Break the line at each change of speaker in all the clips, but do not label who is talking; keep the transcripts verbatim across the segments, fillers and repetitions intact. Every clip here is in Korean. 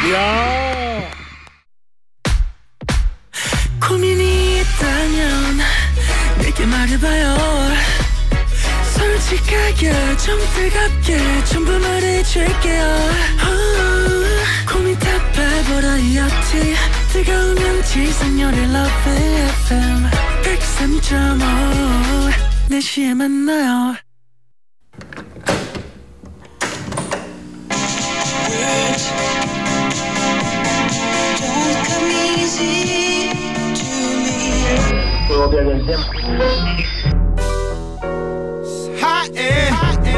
야.
고민이 있다면 내게 말해봐요. 솔직하게 좀 뜨겁게 전부 말해줄게요. oh, 고민 답해보라 이었지. 뜨거우면 지상렬의 Love 에프엠 백삼 점 오 네 시에 만나요.
Hot in,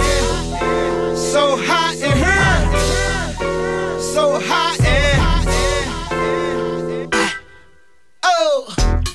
so hot in here, so hot in. Oh.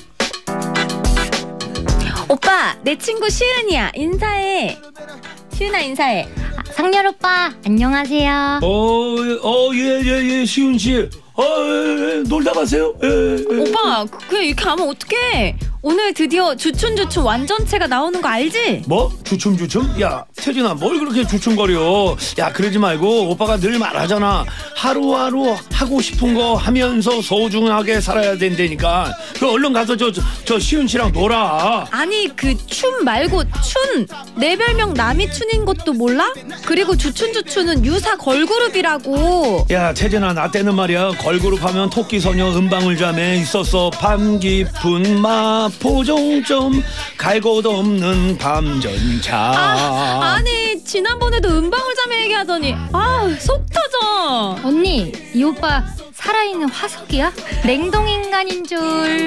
오빠, 내 친구 시은이야. 인사해. 시은아 인사해.
아, 상렬 오빠 안녕하세요.
어, 어, 예, 예, 예, 시은 씨. 어, 예, 예, 놀다 가세요. 예, 예.
오빠, 그냥 이렇게 하면 어떡해. 오늘 드디어 주춤주춤 완전체가 나오는 거 알지?
뭐? 주춤주춤? 야, 태진아, 뭘 그렇게 주춤거려. 야, 그러지 말고 오빠가 늘 말하잖아. 하루하루 하고 싶은 거 하면서 소중하게 살아야 된다니까. 그 얼른 가서 저, 저, 저 시은 씨랑 놀아.
아니, 그 춤 말고 춘. 내 별명 남이춘인 것도 몰라? 그리고 주춤주춤은 유사 걸그룹이라고.
야, 태진아, 나 때는 말이야. 걸그룹 하면 토끼소녀 은방울자매 있었어. 밤깊은 마포종점 갈 곳 없는 밤전차.
아, 아니 지난번에도 은방울자매 얘기하더니 아, 속 터져.
언니 이 오빠 살아있는 화석이야? 냉동인간인 줄.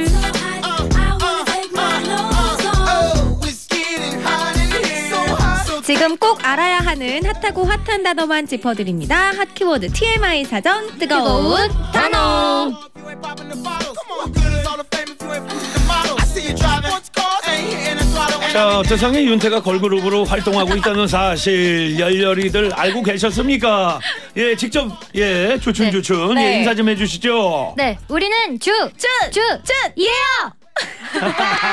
지금 꼭 알아야 하는 핫하고 핫한 단어만 짚어드립니다. 핫 키워드 티엠아이 사전 뜨거운, 뜨거운 단어.
자, 세상에 윤태가 걸그룹으로 활동하고 있다는 사실 열렬히들 알고 계셨습니까? 예, 직접 예 주춤주춤
네.
예, 인사 좀 해주시죠.
네, 우리는 주, 주, 주, 주, 예요.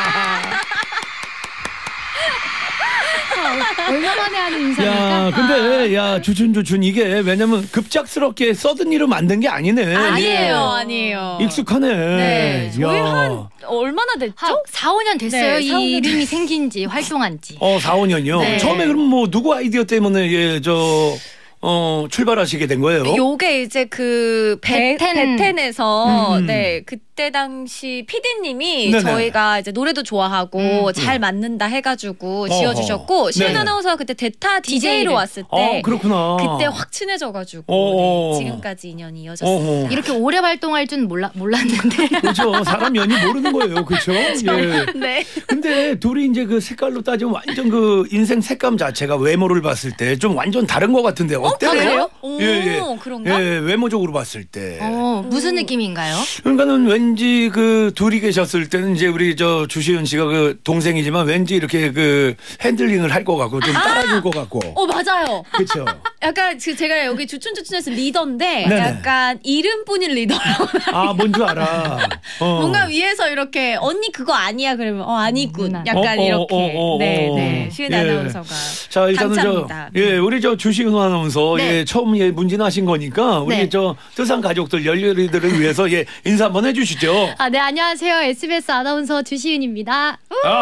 얼마 만에 하는 인사입니까?
야, 근데 야 주춤주춤 이게 왜냐면 급작스럽게 써든 이름 만든 게 아니네.
아니에요,
예.
아니에요.
익숙하네.
네, 저희
야.
한 얼마나 됐죠?
한 사, 오 년 됐어요.
네,
이
사, 오 년
이름이 생긴 지, 활동한 지.
어, 사, 오 년이요.
네.
처음에 그럼 뭐 누구 아이디어 때문에 예, 저 어, 출발하시게 된 거예요?
요게 이제 그 배,
베텐.
베텐에서
음.
네 그때 당시 피디님이
네네.
저희가 이제 노래도 좋아하고
음.
잘 맞는다 해가지고
어허.
지어주셨고 시은
네네.
아나운서가 그때 대타 디제이로
디제이를.
왔을
어,
때
그렇구나.
그때 확 친해져가지고
어.
네, 지금까지 인연이 이어졌어요.
어허.
이렇게 오래 활동할 줄 몰라, 몰랐는데.
그렇죠. 사람 연이 모르는 거예요. 그렇죠? 예.
네.
근데 둘이 이제 그 색깔로 따지면 완전 그 인생 색감 자체가 외모를 봤을 때 좀 완전 다른 것 같은데 어때요?
아, 그래요?
예, 예.
오, 그런가?
예, 외모적으로 봤을 때.
어, 무슨 느낌인가요?
그러니까는 왠지 그 둘이 계셨을 때는 이제 우리 저 주시은 씨가 그 동생이지만 왠지 이렇게 그 핸들링을 할 것 같고 좀 따라줄 것 같고.
어, 맞아요.
그렇죠.
약간 그 제가 여기 주춘주춘에서 리더인데
네네.
약간 이름뿐인 리더라고.
아, 뭔 줄 알아. 어.
뭔가 위에서 이렇게 언니 그거 아니야 그러면 어 아니군.
음,
약간
어, 어,
이렇게.
어, 어, 어.
네, 네. 시은
예.
아나운서가.
자, 일단은
당차입니다.
저, 예, 우리 저 주시은 아나운서,
네.
예, 처음 예, 문진하신 거니까, 우리
네.
저, 뜨산 가족들, 열렬히들을 위해서, 예, 인사 한번 해주시죠.
아, 네, 안녕하세요. 에스비에스 아나운서 주시은입니다.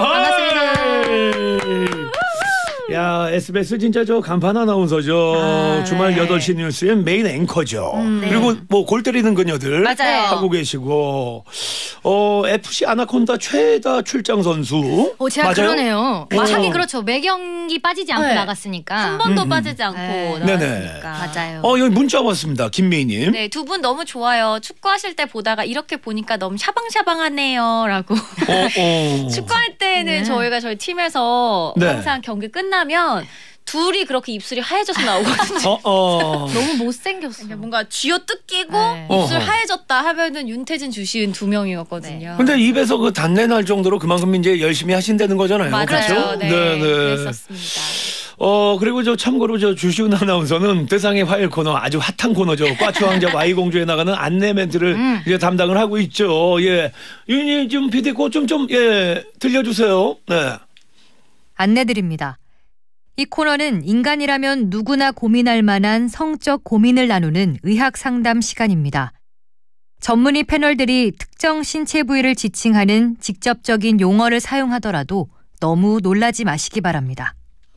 반갑습니다. 야, 에스비에스 진짜 저 간판 아나운서죠.
아,
주말
네.
여덟 시 뉴스의 메인 앵커죠.
네.
그리고 뭐 골 때리는 그녀들.
맞아요.
하고 계시고, 어, 에프씨 아나콘다 최다 출장 선수.
오, 제가
맞아요?
그러네요.
어.
하긴 그렇죠. 매 경기 빠지지 않고
네.
나갔으니까.
한 번도
음,
빠지지 않고
네.
나왔으니까.
맞아요.
어, 여기 문자 왔습니다. 김미희님.
네, 두 분 너무 좋아요. 축구하실 때 보다가 이렇게 보니까 너무 샤방샤방하네요. 라고.
어, 어.
축구할 때는
네.
저희가 저희 팀에서
네.
항상 경기 끝나면 둘이 그렇게 입술이 하얘져서 나오거든요.
어, 어.
너무 못생겼어.
뭔가 쥐어 뜯기고
네.
입술
어허.
하얘졌다 하면은 윤태진, 주시은 두 명이었거든요.
근데 입에서 그 단내 날 정도로 그만큼 이제 열심히 하신다는 거잖아요.
맞아요.
그렇죠?
네, 그랬었습니다.
어, 그리고 저 참고로 저 주시은 아나운서는 대상의 화요일 코너 아주 핫한 코너죠. 과추왕자 와이공주에 나가는 안내 멘트를
음.
이제 담당을 하고 있죠. 예. 윤희 좀 피디 꽃 좀 좀 예, 들려주세요. 네.
안내드립니다. 이 코너는 인간이라면 누구나 고민할 만한 성적 고민을 나누는 의학 상담 시간입니다. 전문의 패널들이 특정 신체 부위를 지칭하는 직접적인 용어를 사용하더라도 너무 놀라지 마시기 바랍니다.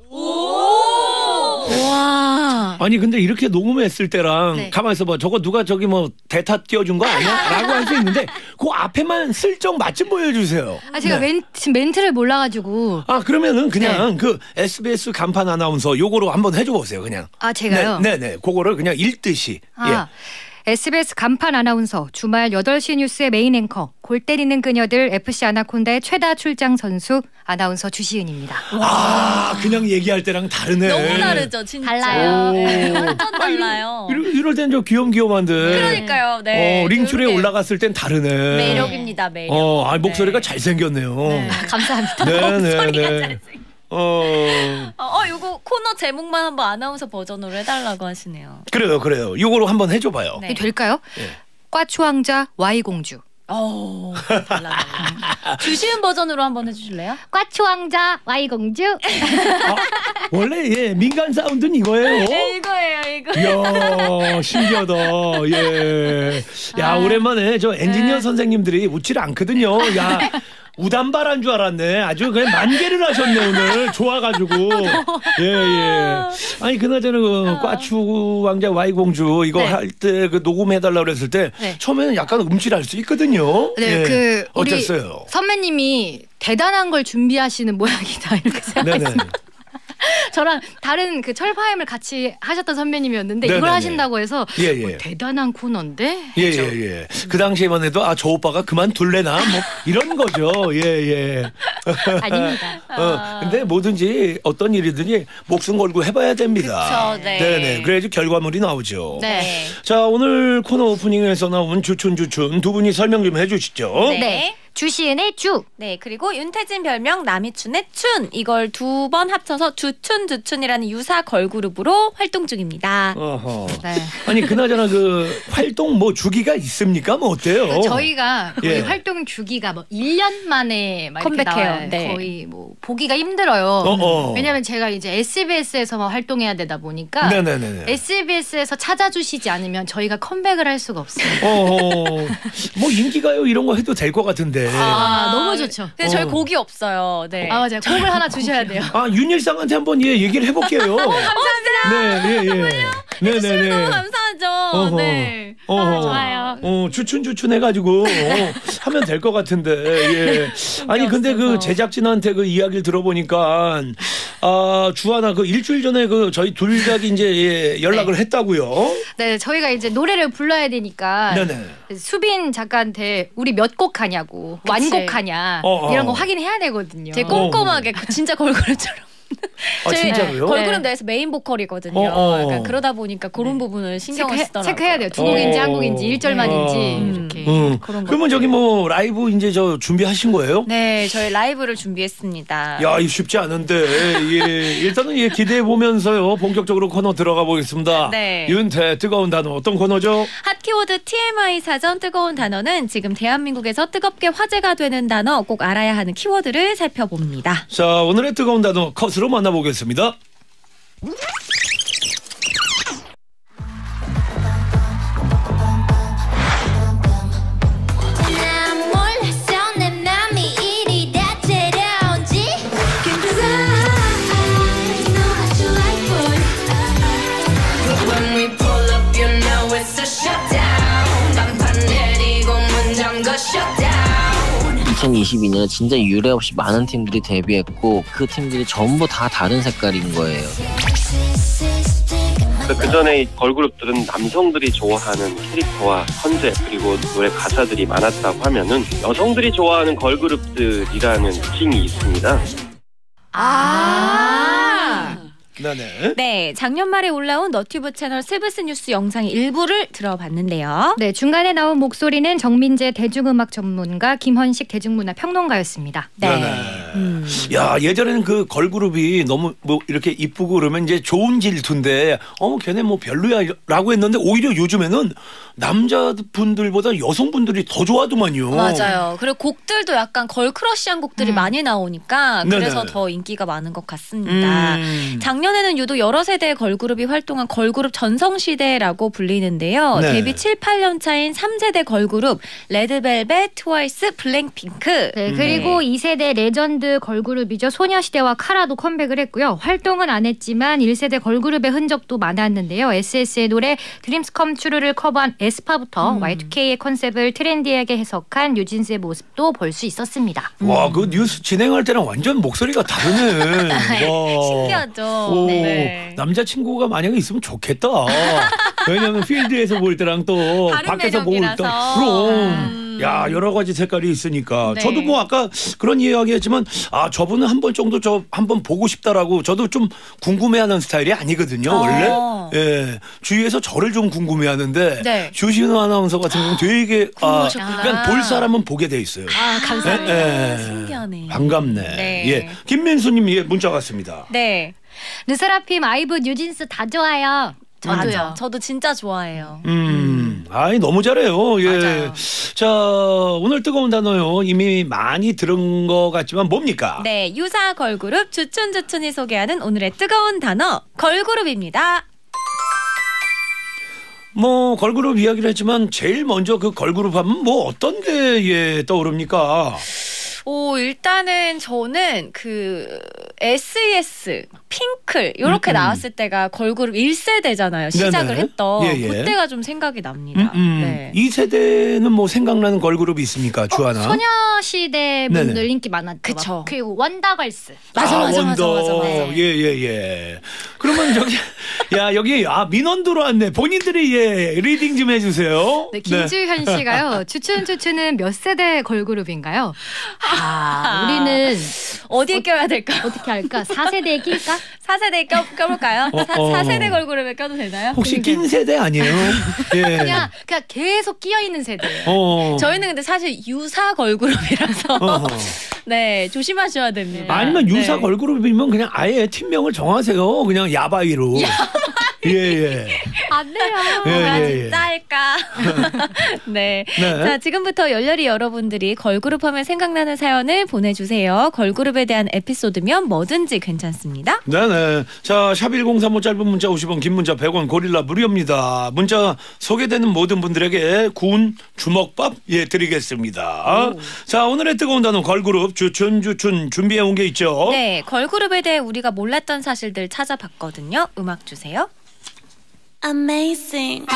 와.
아니 근데 이렇게 녹음했을 때랑
네.
가만히 있어봐. 저거 누가 저기 뭐 대타 띄워준 거 아니야? 라고 할 수 있는데 그 앞에만 슬쩍 맛 좀 보여주세요.
아 제가
네.
멘, 지금 멘트를 몰라가지고.
아 그러면은 그냥 그 에스비에스 간판 아나운서 요거로 한번 해줘 보세요. 그냥.
아 제가요?
네, 네네. 그거를 그냥 읽듯이.
아, 에스비에스 간판 아나운서 주말 여덟 시 뉴스의 메인 앵커 골 때리는 그녀들 에프씨 아나콘다의 최다 출장 선수 아나운서 주시은입니다.
아 그냥 얘기할 때랑 다르네.
너무 다르죠, 진짜.
달라요.
네, 완전 달라요.
이럴, 이럴 땐 저 귀염귀염한데.
그러니까요. 네.
어, 링줄에
그게
올라갔을 땐 다르네.
매력입니다, 매력.
어, 아, 목소리가
네.
잘생겼네요.
네.
감사합니다.
네, 네, 네. 어,
어, 어, 요거 코너 제목만 한번 아나운서 버전으로 해달라고 하시네요.
그래요, 그래요. 요거로 한번 해줘봐요.
네.
이게 될까요?
네.
꽈추왕자 Y공주.
어, 달라, 달라. 주시은 버전으로 한번 해주실래요?
꽈추왕자 Y공주.
아, 원래 예 민간 사운드는 이거예요.
네, 이거예요, 이거.
이야 신기하다. 예. 야
아.
오랜만에 저 엔지니어
네.
선생님들이 웃질 않거든요. 야. 우담바란 줄 알았네. 아주 그냥 만개를 하셨네 오늘. 좋아가지고. 예예. 예. 아니 그나저나 그 꽈추 왕자 Y공주 이거
네.
할 때 그 녹음해달라 그랬을 때
네.
처음에는 약간 음질할 수 있거든요.
네,
예.
그 우리
어땠어요?
선배님이 대단한 걸 준비하시는 모양이다 이렇게
네네.
생각했습니다. 저랑 다른 그 철파임을 같이 하셨던 선배님이었는데
네네네.
이걸 하신다고 해서
예,
뭐
예.
대단한 코너인데.
예예예. 예, 예. 그 당시에만 해도 아 저 오빠가 그만둘래나 뭐 이런 거죠. 예예.
아닙니다.
어, 근데 뭐든지 어떤 일이든지 목숨 걸고 해봐야 됩니다.
그쵸, 네.
네네. 그래야지 결과물이 나오죠.
네.
자 오늘 코너 오프닝에서 나온 주춘주춘 두 분이 설명 좀 해주시죠.
네.
네. 주시은의 주.
네, 그리고 윤태진 별명 남이춘의 춘. 이걸 두 번 합쳐서 주춘주춘이라는 유사 걸그룹으로 활동 중입니다.
어허.
네.
아니 그나저나 그 활동 뭐 주기가 있습니까? 뭐 어때요?
저희가 거의
예.
활동 주기가 뭐 일 년 만에 막 이렇게
컴백해요.
나와요.
네.
거의 뭐 보기가 힘들어요.
어어.
왜냐면 제가 이제 에스비에스에서만 활동해야 되다 보니까
네네네.
에스비에스에서 찾아주시지 않으면 저희가 컴백을 할 수가 없어요.
어허. 뭐 인기가요 이런 거 해도 될 것 같은데.
아, 너무 좋죠.
근데 저희
어.
곡이 없어요. 네.
아 맞아요. 곡을 하나 주셔야 돼요.
아 윤일상한테 한번 예 얘기를 해볼게요.
감사합니다.
네, 예, 예. 네네네.
너무 감사하죠.
어허.
네.
어허.
아, 좋아요.
어, 주춘주춘 해가지고 어, 하면 될 것 같은데. 예. 아니 근데 그
없어서.
제작진한테 그 이야기를 들어보니까 아 주하나 그 일주일 전에 그 저희 둘작이 이제 예, 연락을 했다고요.
네, 저희가 이제 노래를 불러야 되니까
네네.
수빈 작가한테 우리 몇 곡 하냐고 완곡하냐
어, 어.
이런 거 확인해야 되거든요.
되게 꼼꼼하게 그 진짜 걸그룹처럼.
아
저희
진짜로요?
걸그룹
네.
내에서 메인 보컬이거든요.
어, 어.
그러니까 그러다 보니까 그런 부분을 신경을
체크해,
쓰더라고요.
체크해야 돼요. 두
어.
곡인지 한 곡인지 일 절만인지
어.
이렇게.
음.
그런
그러면 저기 뭐 라이브 이제 저 준비하신 거예요?
네, 저희 라이브를 준비했습니다.
야, 이 쉽지 않은데. 예, 일단은 예, 기대해 보면서요. 본격적으로 코너 들어가 보겠습니다.
네.
윤태 뜨거운 단어 어떤 코너죠?
핫키워드 티엠아이 사전 뜨거운 단어는 지금 대한민국에서 뜨겁게 화제가 되는 단어 꼭 알아야 하는 키워드를 살펴봅니다.
자, 오늘의 뜨거운 단어 컷으로 만나보겠습니다.
난 몰랐어 내 맘이 이리 다채로운지 Cause I know what you like boy When we pull up you know it's a shutdown 간판 내리고 문 잠궈 shutdown
이천이십이 년에 진짜 유례 없이 많은 팀들이 데뷔했고 그 팀들이 전부 다 다른 색깔인 거예요.
그 전에 걸그룹들은 남성들이 좋아하는 캐릭터와 컨셉 그리고 노래 가사들이 많았다고 하면은 여성들이 좋아하는 걸그룹들이라는 칭이 있습니다.
아.
네네.
네, 작년 말에 올라온 너튜브 채널 세브스 뉴스 영상 일부를 들어봤는데요.
네, 중간에 나온 목소리는 정민재 대중음악 전문가 김헌식 대중문화 평론가였습니다.
네.
네네.
음.
야, 예전에는 그 걸그룹이 너무 뭐 이렇게 이쁘고 그러면 이제 좋은 질투인데 어, 걔네 뭐 별로야라고 했는데 오히려 요즘에는 남자분들보다 여성분들이 더 좋아하더만요.
맞아요. 그리고 곡들도 약간 걸크러쉬한 곡들이
음.
많이 나오니까 그래서
네네.
더 인기가 많은 것 같습니다.
음.
작년에는 유독 여러 세대의 걸그룹이 활동한 걸그룹 전성시대라고 불리는데요.
네.
데뷔 칠, 팔 년 차인 삼 세대 걸그룹 레드벨벳, 트와이스, 블랙핑크.
네, 그리고 이 세대 레전드 걸그룹이죠. 소녀시대와 카라도 컴백을 했고요. 활동은 안 했지만 일 세대 걸그룹의 흔적도 많았는데요. 에스에스의 노래 드림스 컴 트루를 커버한 에스파부터
음.
와이투케이의 컨셉을 트렌디하게 해석한 뉴진스의 모습도 볼 수 있었습니다.
와, 그 뉴스 진행할 때랑 완전 목소리가 다르네. 와.
신기하죠.
오,
네.
남자친구가 만약에 있으면 좋겠다. 왜냐면 필드에서 볼 때랑 또
다른
밖에서 볼 때.
매력이라서.
그럼.
음.
야, 여러 가지 색깔이 있으니까.
네.
저도 뭐 아까 그런 이야기 했지만 아, 저분은 한 번 정도 저 한 번 보고 싶다라고 저도 좀 궁금해하는 스타일이 아니거든요.
어.
원래. 예. 주위에서 저를 좀 궁금해해하는데
네.
주신우 아나운서 같은 경우는 되게 아,
궁금하셨구나.
그냥 볼 사람은 보게 돼 있어요.
아, 감사합니다.
예, 예.
신기하네.
반갑네.
네.
예. 김민수님 예, 문자 왔습니다.
네.
르세라핌, 아이브, 뉴진스 다 좋아요.
저도요.
맞아.
저도 진짜 좋아해요.
음, 아이 너무 잘해요. 예.
맞아요.
자, 오늘 뜨거운 단어요. 이미 많이 들은 것 같지만 뭡니까?
네, 유사 걸그룹 주춘주춘이 소개하는 오늘의 뜨거운 단어 걸그룹입니다.
뭐 걸그룹 이야기를 했지만 제일 먼저 그 걸그룹 하면 뭐 어떤 게 예, 떠오릅니까?
오, 일단은 저는 그 에스이에스, 핑클 이렇게
음, 음.
나왔을 때가 걸그룹 일 세대잖아요. 시작을
네네.
했던.
예, 예.
그때가 좀 생각이 납니다.
음, 음.
네.
이 세대는 뭐 생각나는 걸그룹이 있습니까? 주하나?
소녀시대 분들
네네.
인기 많았죠.
그쵸.
막. 그리고 원더걸스.
맞아,
아,
맞아, 맞아,
원더.
맞아, 맞아.
예, 예, 예. 그러면 저기, 야, 여기, 아, 민원 들어왔네. 본인들이, 예, 리딩 좀 해주세요.
네, 김주현 씨가요. 주춘주춘은 몇 세대 걸그룹인가요? 아, 우리는
어디에 껴야 될까요?
어떻게 할까? 사 세대에 낄까?
사 세대에 껴, 껴볼까요?
어,
사,
어.
사 세대 걸그룹에 껴도 되나요?
혹시 낀 세대 아니에요? 예.
그냥 그냥 계속 끼어 있는 세대예요.
어.
저희는 근데 사실 유사 걸그룹이라서
어허.
네, 조심하셔야 됩니다.
아니면 유사
네.
걸그룹이면 그냥 아예 팀명을 정하세요. 그냥 야바이로. 예, 예.
안 돼요.
예,
뭐가
예, 예.
진짜 할까? 네.
네.
자, 지금부터 열렬히 여러분들이 걸그룹 하면 생각나는 사연을 보내주세요. 걸그룹에 대한 에피소드면 뭐든지 괜찮습니다.
네네. 자, 샵일공삼오 짧은 문자 오십 원, 긴 문자 백 원, 고릴라 무료입니다. 문자 소개되는 모든 분들에게 구운 주먹밥 예 드리겠습니다.
오.
자, 오늘의 뜨거운 단어 걸그룹 주춘주춘 준비해 온 게 있죠.
네, 걸그룹에 대해 우리가 몰랐던 사실들 찾아봤거든요. 음악 주세요.
Amazing.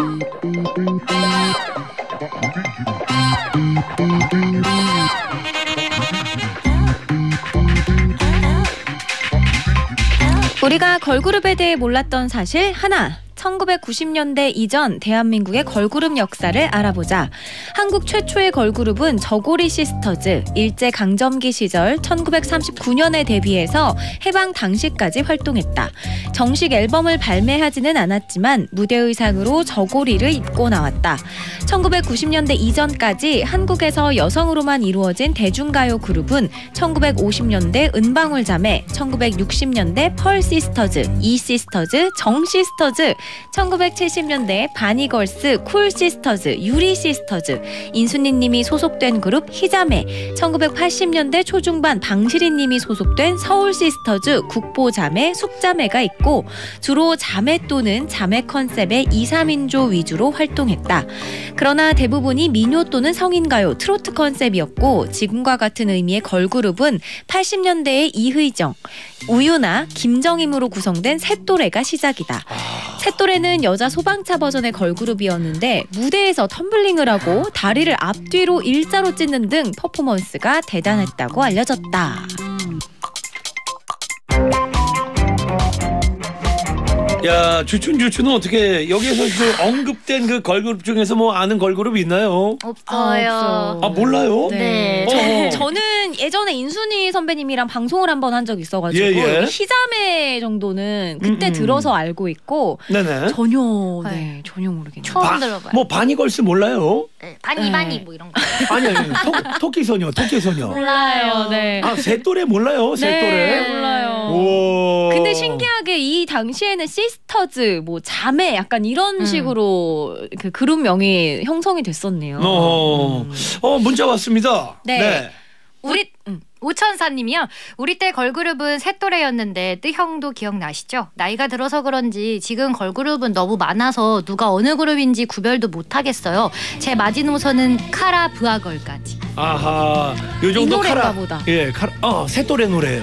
우리가 걸그룹에 대해 몰랐던 사실 하나. 천구백구십 년대 이전 대한민국의 걸그룹 역사를 알아보자. 한국 최초의 걸그룹은 저고리 시스터즈, 일제강점기 시절 천구백삼십구 년에 데뷔해서 해방 당시까지 활동했다. 정식 앨범을 발매하지는 않았지만 무대 의상으로 저고리를 입고 나왔다. 천구백구십 년대 이전까지 한국에서 여성으로만 이루어진 대중가요 그룹은 천구백오십 년대 은방울자매, 천구백육십 년대 펄 시스터즈, 이 시스터즈, 정 시스터즈, 천구백칠십 년대 바니걸스, 쿨 시스터즈, 유리 시스터즈, 인순이 님이 소속된 그룹 희자매, 천구백팔십 년대 초중반 방시리 님이 소속된 서울 시스터즈, 국보자매, 숙자매가 있고 주로 자매 또는 자매 컨셉의 이, 삼인조 위주로 활동했다. 그러나 대부분이 민요 또는 성인가요, 트로트 컨셉이었고 지금과 같은 의미의 걸그룹은 팔십 년대의 이의정, 우유나 김정임으로 구성된 셋또래가 시작이다. 셋또래는 여자 소방차 버전의 걸그룹이었는데 무대에서 텀블링을 하고 다리를 앞뒤로 일자로 찢는 등 퍼포먼스가 대단했다고 알려졌다.
야, 주춘주춘은 어떻게 여기에서 그 언급된 그 걸그룹 중에서 뭐 아는 걸그룹 있나요?
없어요.
아, 몰라요?
네.
어.
저는 예전에 인순이 선배님이랑 방송을 한번 한 적 있어가지고
예, 예.
희자매 정도는 그때
음, 음.
들어서 알고 있고
네네.
전혀 네 전혀 모르겠네요.
처음
바-
들어봐요.
뭐 바니걸스 몰라요?
네, 바니
네.
바니 뭐 이런 거.
아니 아니 토, 토끼소녀 토끼소녀.
몰라요. 네.
아 새또래 몰라요? 새또래.
네, 몰라요.
오.
근데 신기하게 이 당시에는 시스터즈, 뭐 자매 약간 이런
음.
식으로 그 그룹명이 형성이 됐었네요.
어, 어 문자 왔습니다.
네. 우리 음.
오천사님이요. 우리 때 걸그룹은 새 또래였는데 뜨형도 기억나시죠? 나이가 들어서 그런지 지금 걸그룹은 너무 많아서 누가 어느 그룹인지 구별도 못하겠어요. 제 마지노선은 카라 브아걸까지.
아하, 요 정도
이 노래인가
카라.
보다.
예, 카라. 어, 새또래 노래예요.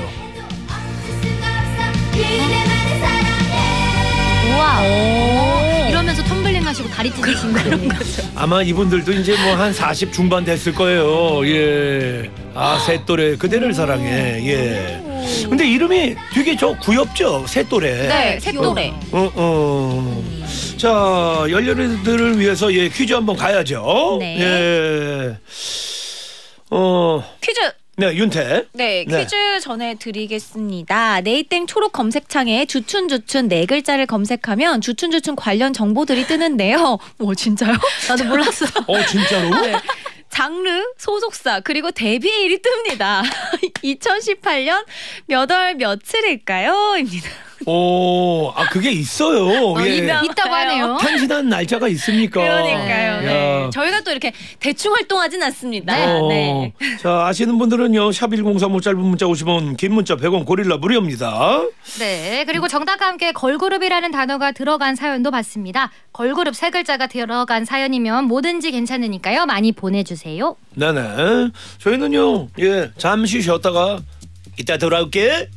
우와. 이러면서 텀블링 하시고 다리 찢으신 그런 거죠.
아마 이분들도 이제 뭐 한 사십 중반 됐을 거예요. 예. 아, 새또래 그대를 사랑해. 예. 근데 이름이 되게 저 귀엽죠? 새또래.
네, 새또래.
어, 어. 자, 열렬히들을 위해서 예, 퀴즈 한번 가야죠.
네.
예. 어,
퀴즈.
네, 윤태.
네,
네.
퀴즈 전해드리겠습니다. 네이땡 초록 검색창에 주춘주춘 네 글자를 검색하면 주춘주춘 관련 정보들이 뜨는데요. 오, 진짜요?
나도 몰랐어.
어, 진짜로?
네. 장르, 소속사, 그리고 데뷔일이 뜹니다. 이천십팔 년 몇 월 며칠일까요? 입니다.
오, 아, 그게 있어요. 예.
있다고 하네요.
탄신한 날짜가 있습니까?
그러니까요. 네.
야.
저희가 또 이렇게 대충 활동하진 않습니다.
어.
네.
자, 아시는 분들은요. 샵 일공삼오 짧은 문자 오십 원, 긴 문자 백 원 고릴라 무료입니다.
네, 그리고 정답과 함께 걸그룹이라는 단어가 들어간 사연도 받습니다. 걸그룹 세 글자가 들어간 사연이면 뭐든지 괜찮으니까요. 많이 보내주세요.
네네. 저희는요. 예, 잠시 쉬었다가 이따 돌아올게.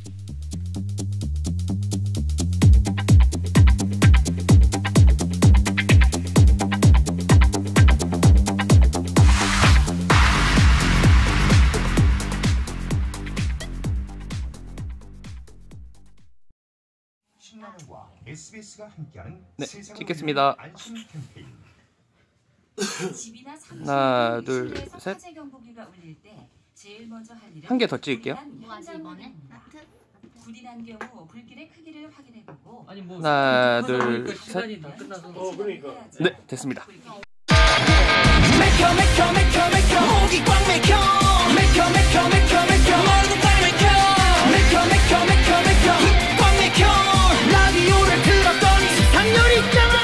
에스비에스가 함께하는
네,
세상을
찍겠습니다.
안심 캠페인.
하나, 둘, 셋. 한 개 더 찍을게요. 하나, 둘, 셋. 네, 됐습니다.
맥혀 맥혀 맥혀 맥혀 목이 꽉 맥혀 맥혀 맥혀 맥혀 맥혀 머리도 꽉 맥혀 맥혀 맥혀 맥혀 맥혀 꽉 맥혀 라디오를 들었더니 상렬 있잖아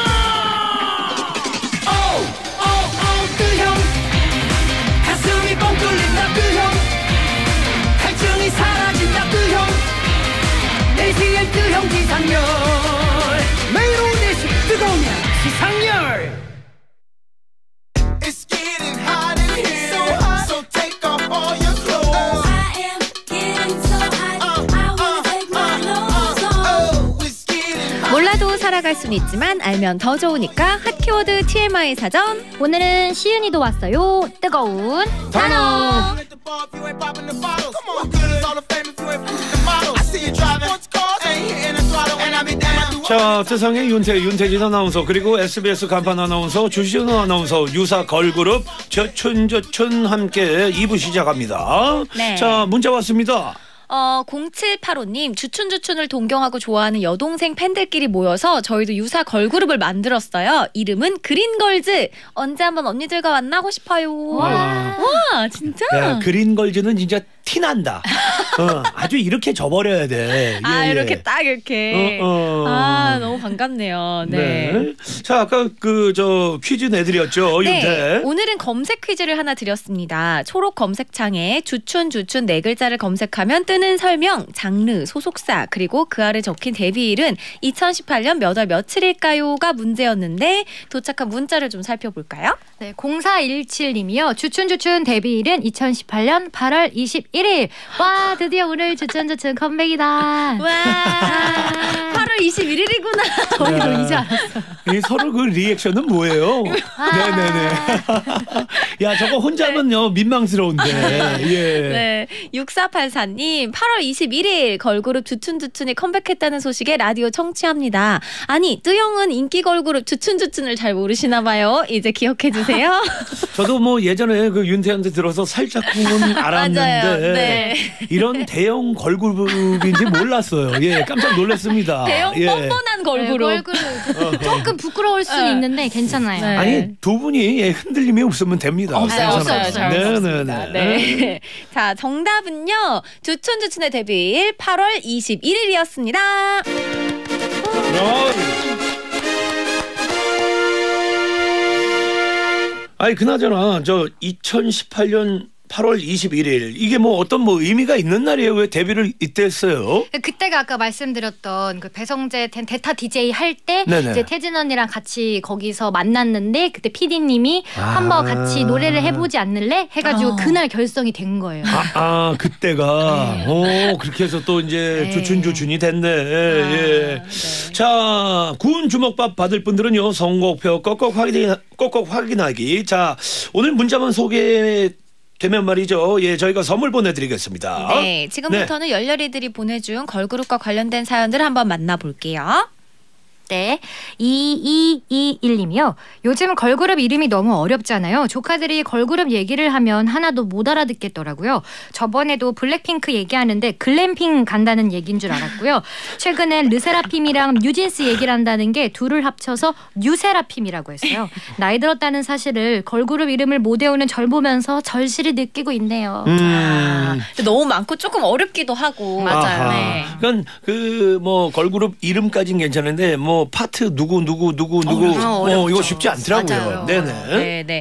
오오오 뜨형 가슴이 뻥 뚫린다 뜨형 갈증이 사라진다 뜨형 내시의 뜨형 기상열 매일 오후 네 시 뜨거우면 시상열
It's getting hot in here, so hot. So take off all your clothes. I am getting so hot. I wanna take my clothes off. Oh, it's getting hot.
몰라도 살아갈 순 있지만 알면 더 좋으니까 핫키워드 티엠아이 사전.
오늘은 시은이도 왔어요. 뜨거운 단어.
At the bar if you ain't popping the bottles. Come on, good is all the fame if you ain't flipping the models. I see you driving sports cars, ain't hitting the throttle, and I be down.
자, 세상의 윤태, 윤태진 아나운서, 그리고 에스비에스 간판 아나운서, 주시은 아나운서, 유사 걸그룹 저춘저춘 함께 이 부 시작합니다.
네.
자, 문자 왔습니다.
어, 공칠팔오 님, 주춘주춘을 동경하고 좋아하는 여동생 팬들끼리 모여서 저희도 유사 걸그룹을 만들었어요. 이름은 그린걸즈. 언제 한번 언니들과 만나고 싶어요.
와.
와, 진짜?
야, 그린걸즈는 진짜 티난다. 어, 아주 이렇게 져버려야 돼.
아,
예, 예.
이렇게 딱 이렇게.
어, 어.
아, 너무 반갑네요. 네.
네. 자, 아까 그 저 퀴즈 내드렸죠,
네,
윤태.
오늘은 검색 퀴즈를 하나 드렸습니다. 초록 검색창에 주춘 주춘 네 글자를 검색하면 뜨는 설명, 장르, 소속사, 그리고 그 아래 적힌 데뷔일은 이천십팔 년 몇 월 며칠일까요가 문제였는데 도착한 문자를 좀 살펴볼까요?
네, 공사일칠 님이요. 주춘주춘 데뷔일은 이천십팔 년 팔월 이십일 일. 와, 드디어 오늘 주춘주춘 컴백이다.
와, 팔월
팔월 이십일일이구나.
저희도 이제 알았어.
이 서로 그 리액션은 뭐예요? 네네네. 야 저거 혼자면요 민망스러운데. 예.
네. 육사팔사님 팔월 이십일일 걸그룹 주춘주춘이 컴백했다는 소식에 라디오 청취합니다. 아니 뜨영은 인기 걸그룹 주춘주춘을 잘 모르시나 봐요. 이제 기억해 주세요.
저도 뭐 예전에 그 윤태한테 들어서 살짝쿵은 알았는데
맞아요. 네.
이런 대형 걸그룹인지 몰랐어요. 예, 깜짝 놀랐습니다.
대형
예.
뻔뻔한 걸그룹.
네, 걸그룹. 조금 부끄러울 수
네.
있는데 괜찮아요.
네.
아니 두 분이 예, 흔들림이 없으면 됩니다.
없어요,
괜찮아요.
없어요. 잘
네네네.
네. 자, 정답은요. 주춘주춘의 데뷔일 팔월 이십일일이었습니다.
아니 그나저나 저 이천십팔년 팔월 이십일일 이게 뭐 어떤 뭐 의미가 있는 날이에요? 왜 데뷔를 이때 했어요?
그때가 아까 말씀드렸던 그 배성재 대- 대타 디제이 할 때
네네.
이제 태진 언니랑 같이 거기서 만났는데 그때 피디님이
아.
한번 같이 노래를 해보지 않을래? 해가지고
어.
그날 결성이 된 거예요.
아, 아 그때가 오 그렇게 해서 또 이제
네.
주춘주춘이 됐네. 예. 자 구운 주먹밥 받을 분들은요 선곡표 꼭꼭 확인 꼭꼭 확인하기. 자 오늘 문자만 소개. 되면 말이죠. 예, 저희가 선물 보내드리겠습니다.
네, 지금부터는 열렬히들이 보내준 걸그룹과 관련된 사연들을 한번 만나볼게요.
네. 이이이일님이요. 요즘 걸그룹 이름이 너무 어렵잖아요. 조카들이 걸그룹 얘기를 하면 하나도 못 알아듣겠더라고요. 저번에도 블랙핑크 얘기하는데 글램핑 간다는 얘기인 줄 알았고요. 최근엔 르세라핌이랑 뉴진스 얘기를 한다는 게 둘을 합쳐서 뉴세라핌이라고 했어요. 나이 들었다는 사실을 걸그룹 이름을 못 외우는 절 보면서 절실히 느끼고 있네요.
음.
너무 많고 조금 어렵기도 하고.
아하.
네.
그러니까 그 뭐 걸그룹 이름까지는 괜찮은데 뭐 파트 누구 누구 누구 누구
어,
어, 이거 쉽지 않더라고요.
맞아요.
네네.
네네.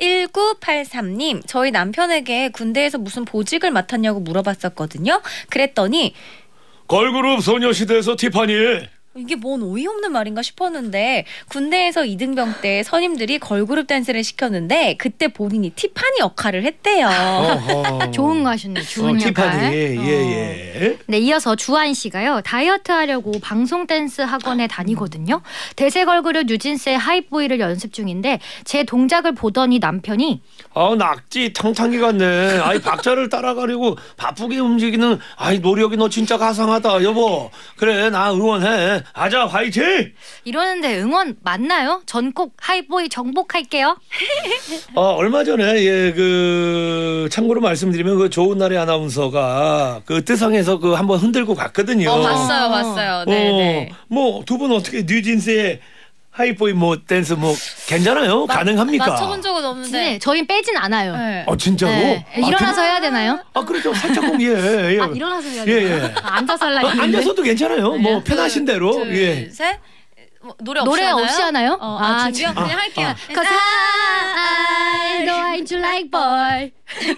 일구팔삼님 저희 남편에게 군대에서 무슨 보직을 맡았냐고 물어봤었거든요. 그랬더니
걸그룹 소녀시대에서 티파니.
이게 뭔 어이없는 말인가 싶었는데 군대에서 이등병 때 선임들이 걸그룹 댄스를 시켰는데 그때 본인이 티파니 역할을 했대요.
어허.
좋은 거 하셨네. 좋은
어,
역할.
티파니. 예예.
네, 이어서 주한 씨가요. 다이어트 하려고 방송 댄스 학원에 다니거든요. 대세 걸그룹 뉴진스의 하이보이를 연습 중인데 제 동작을 보더니 남편이
아 낙지 탕탕이 같네. 아이 박자를 따라가려고 바쁘게 움직이는 아이 노력이 너 진짜 가상하다 여보. 그래 나 응원해. 아자 화이팅.
이러는데 응원 맞나요? 전 꼭 하이보이 정복할게요.
어, 얼마 전에 예 그 참고로 말씀드리면 그 좋은 날의 아나운서가 그 뜨상에서 그 한번 흔들고 갔거든요.
어, 봤어요, 봤어요. 네네.
뭐 두 분 어떻게 뉴진스의 하이보이 뭐 댄스 뭐 괜찮아요? 가능합니까?
맞춰본 적은 없는데.
네, 저희는 빼진 않아요.
네.
아 진짜로?
네.
아,
일어나서 해야 되나요?
아 그렇죠. 살짝 공 예. 예.
아, 일어나서 해야
예,
되나요?
예.
아, 앉아서 하려고
아,
했는데.
앉아서도 괜찮아요. 뭐 편하신 대로.
둘,
예.
셋. 뭐, 노래 없이
노래
하나요?
없이 하나요?
어, 아,
아,
준비요?
아,
그냥 할게요.
아.
Cause I know I ain't you like boy.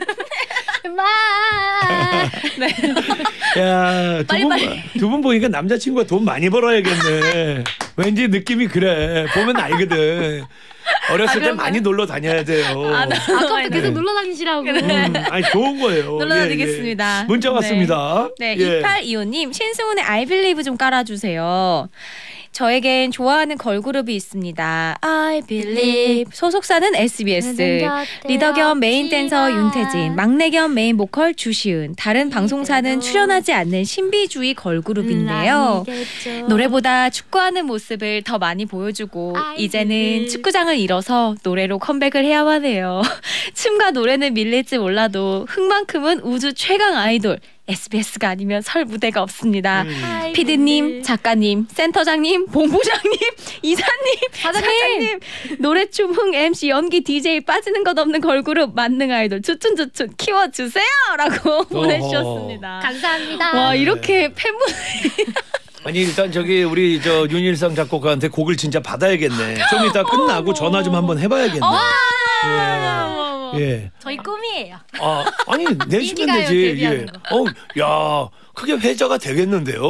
야, 두 분, 두 분 보니까 남자친구가 돈 많이 벌어야겠네. 왠지 느낌이 그래. 보면 알거든. 어렸을 때 많이 놀러 다녀야 돼요.
아, 나-
아까부터 계속 놀러 다니시라고.
음, 아니 좋은 거예요.
놀러
예,
다니겠습니다.
예. 문자 왔습니다.
네,
예.
이팔이오님 신승훈의 I Believe 좀 깔아주세요. 저에겐 좋아하는 걸그룹이 있습니다. I Believe. 소속사는 에스비에스. 리더 겸 메인 댄서 윤태진, 막내 겸 메인 보컬 주시은. 다른 방송사는 출연하지 않는 신비주의 걸그룹인데요. 노래보다 축구하는 모습을 더 많이 보여주고 이제는 축구장을 잃어서 노래로 컴백을 해야 하네요. 춤과 노래는 밀릴지 몰라도 흥만큼은 우주 최강 아이돌. 에스비에스가 아니면 설 무대가 없습니다.
음.
피디님, 작가님, 센터장님, 본부장님, 이사님, 사장님, 노래, 춤, 흥, 엠씨, 연기, 디제이 빠지는 것 없는 걸그룹 만능 아이돌 주춘주춘 키워주세요! 라고 보내주셨습니다.
감사합니다.
와, 이렇게 팬분
아니 일단 저기 우리 저 윤일상 작곡가한테 곡을 진짜 받아야겠네. 좀 이따 끝나고 전화 좀 한번 해봐야겠네. 예. 예.
저희 꿈이에요.
아, 아니 내시면
인기가요
되지.
데뷔하는
예. 어, 야, 크게 회자가 되겠는데요.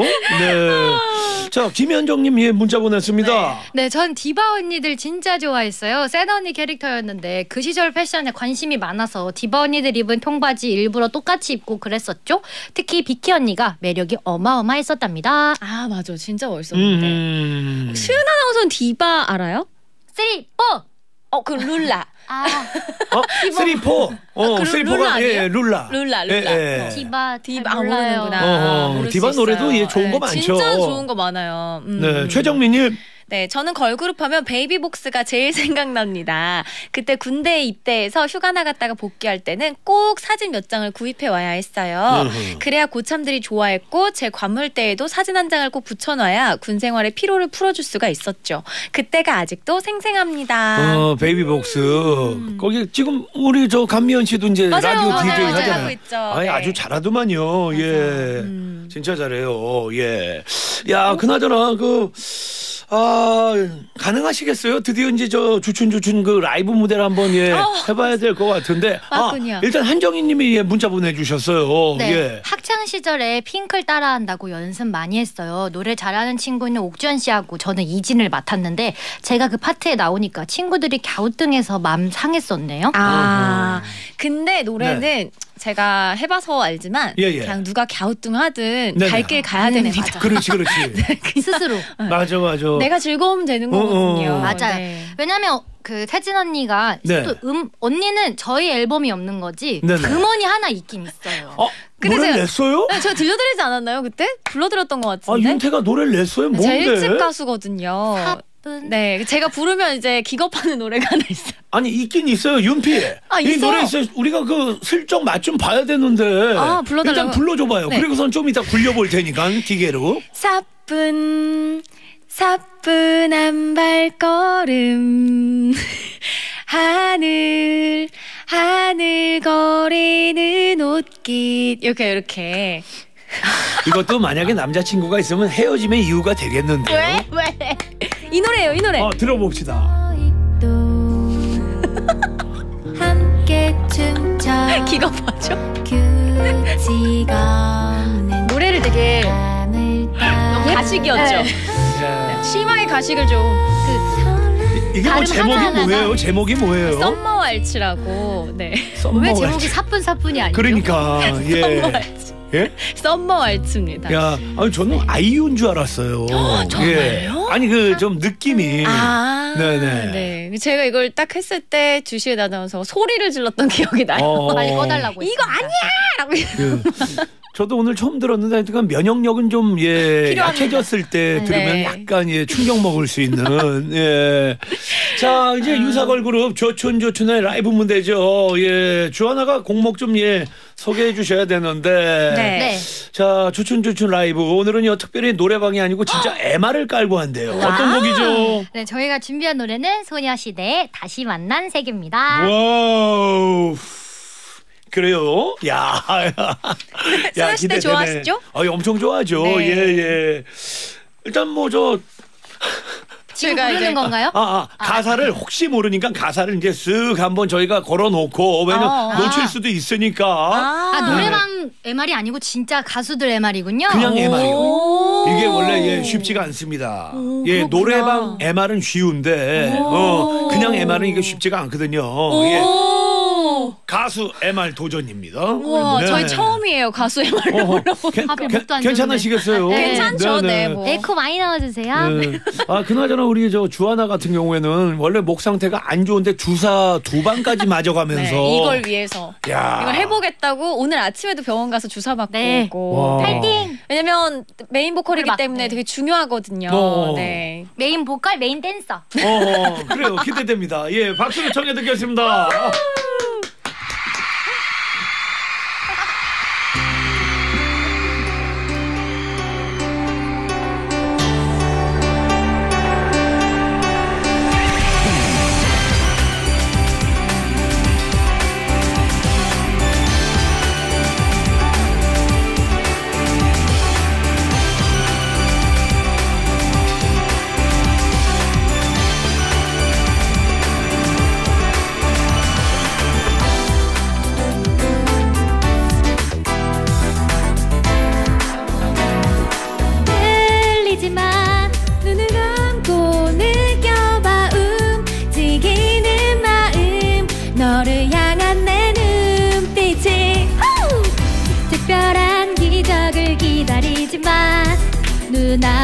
네. 자, 김현정님 예 문자 보냈습니다.
네, 전 디바 언니들 진짜 좋아했어요. 센 언니 캐릭터였는데 그 시절 패션에 관심이 많아서 디바 언니들 입은 통바지 일부러 똑같이 입고 그랬었죠. 특히 비키 언니가 매력이 어마어마했었답니다.
아 맞아, 진짜 멋있었는데.
음.
수연 아나운서는 디바 알아요?
쓰리, 포.
어, 그 룰라.
아,
어, 쓰리 포. 어,
그
쓰리
룰라
포가
아니에요?
예, 룰라.
룰라, 룰라.
예, 예.
디바,
디바
잘
아,
몰라요.
모르는구나.
어허,
모를
디바
수
노래도
있어요.
예, 좋은 거
네,
많죠.
진짜 좋은 거 많아요. 음.
네, 최정민님.
네, 저는 걸그룹 하면 베이비복스가 제일 생각납니다. 그때 군대에 입대해서 휴가 나갔다가 복귀할 때는 꼭 사진 몇 장을 구입해 와야 했어요.
음흠.
그래야 고참들이 좋아했고 제 관물대에도 사진 한 장을 꼭 붙여놔야 군 생활의 피로를 풀어줄 수가 있었죠. 그때가 아직도 생생합니다.
어, 베이비복스. 거기 지금 우리 저 감미연 씨도 이제
음. 맞아요,
라디오
맞아요,
디제이
맞아요.
하잖아요.
하고 있죠.
아니,
네.
아주 잘하더만요. 예.
음.
진짜 잘해요. 예. 야, 그나저나 그 아, 가능하시겠어요? 드디어 이제 저 주춘주춘 그 라이브 무대를 한번 예,
어.
해봐야 될 것 같은데.
맞군요.
아, 일단 한정희 님이 예, 문자 보내주셨어요.
네,
예.
학창 시절에 핑클 따라한다고 연습 많이 했어요. 노래 잘하는 친구는 옥주현 씨하고 저는 이진을 맡았는데 제가 그 파트에 나오니까 친구들이 갸우뚱해서 맘 상했었네요.
아, 근데 노래는
네.
제가 해봐서 알지만
예, 예.
그냥 누가 갸우뚱하든
네네.
갈 길 가야
네네,
됩니다.
맞아.
그렇지, 그렇지.
스스로.
맞아, 맞아.
내가 즐거우면 되는
어,
거거든요.
어.
맞아요.
네.
왜냐면 그 태진 언니가
네.
또 음, 언니는 저희 앨범이 없는 거지
네네.
음원이 하나 있긴 있어요.
어,
근데
노래를
제가-
냈어요?
네, 제가 들려드리지 않았나요 그때? 불러드렸던 것
아,
같은데.
윤태가 노래를 냈어요? 뭔데?
제 일 집 가수거든요.
사뿐.
네, 제가 부르면 이제 기겁하는 노래가 하나 있어요.
아니 있긴 있어요, 윤피.
아,
이
있어요.
노래 있어요. 우리가 그 슬쩍 맛 좀 봐야 되는데.
아, 불러달라고?
일단 불러줘봐요.
네.
그리고선 좀 이따 굴려볼 테니까 기계로.
사뿐 사뿐한 발걸음 하늘 하늘 거리는 옷깃 이렇게 이렇게.
이것도 만약에 남자친구가 있으면 헤어짐의 이유가 되겠는데요.
왜? 왜? 이 노래예요, 이 노래.
어, 들어봅시다.
함께 춤춰
기겁하죠?
규지가 없는
노래를 되게
밤을 따라
가식이었죠.
야,
심하게 가식을 좀.
이게 뭐
다른
제목이
하나하나가
뭐예요? 제목이 뭐예요?
썸머 왈츠라고. 네.
썸머
왜
왈츠.
제목이 사뿐사뿐이 아니죠?
그러니까
썸머
예.
왈츠.
예?
썸머 왈츠입니다.
야, 아니 저는 아이유인 줄 알았어요.
정말요?
예. 아니 그 좀 느낌이.
아,
네네.
네. 제가 이걸 딱 했을 때 주시에 나가면서 소리를 질렀던 기억이 나요.
어.
빨리 꺼달라고.
이거 아니야! 라고.
그, 저도 오늘 처음 들었는데 하여튼 면역력은 좀 예,
필요합니다.
약해졌을 때
네.
들으면 약간 예, 충격 먹을 수 있는 예. 자 이제 유사걸 그룹 조촌조촌의 라이브 무대죠. 예, 주하나가 곡목 좀 예, 소개해 주셔야 되는데.
네.
네.
자 조촌조촌 라이브 오늘은요 특별히 노래방이 아니고 진짜 엠알을 깔고 한대요. 어떤 곡이죠?
네, 저희가 준비한 노래는 소녀시대의 다시 만난 세계입니다.
와우. 그래요? 야, 야,
소녀시대
기대되네.
좋아하시죠?
아, 엄청 좋아하죠.
네.
예, 예. 일단 뭐 저
지금
제가
부르는
이제-
건가요?
아, 아, 가사를 혹시 모르니까 가사를 이제 쓱 한번 저희가 걸어놓고 왜냐면
아,
놓칠
아.
수도 있으니까
아,
네.
노래방 엠알이 아니고 진짜 가수들 엠알이군요.
그냥 엠알이요.
오.
이게 원래 예, 쉽지가 않습니다.
오,
예,
그렇구나.
노래방 엠알은 쉬운데 어, 그냥 엠알은 이게 쉽지가 않거든요. 예.
오.
가수 엠알 도전입니다.
우와,
네.
저희 처음이에요. 가수의 말을
어허,
올라보고.
괜-
앞에
괜-
목도 안
괜찮으시겠어요?
좋은데. 네.
괜찮죠, 네, 뭐.
에코 많이 넣어주세요.
네. 아, 그나저나 우리 저 주하나 같은 경우에는 원래 목 상태가 안 좋은데 주사 두 방까지 맞아가면서
네, 이걸 위해서
야.
이걸 해보겠다고 오늘 아침에도 병원 가서 주사 맞고
네.
오고.
와.
파이팅!
왜냐면 메인 보컬이기
막-
때문에
네.
되게 중요하거든요.
어.
네.
메인 보컬, 메인 댄서.
어, 그래요. 기대됩니다. 예, 박수를 청해 듣겠습니다.